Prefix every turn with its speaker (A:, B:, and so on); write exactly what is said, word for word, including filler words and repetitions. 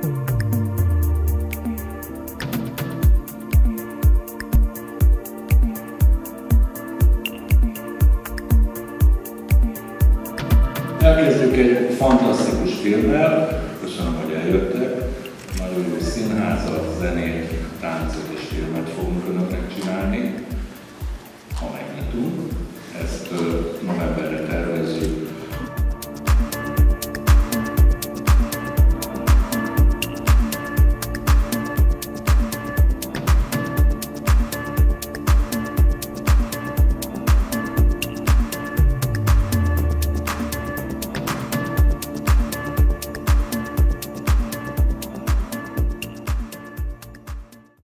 A: Elkezdjük egy fantasztikus filmmel, köszönöm, hogy eljöttek. Nagyon jó színházat, zenét, táncot és filmet fogunk önöknek csinálni, ha megnyitunk. Ezt novemberre tervezünk.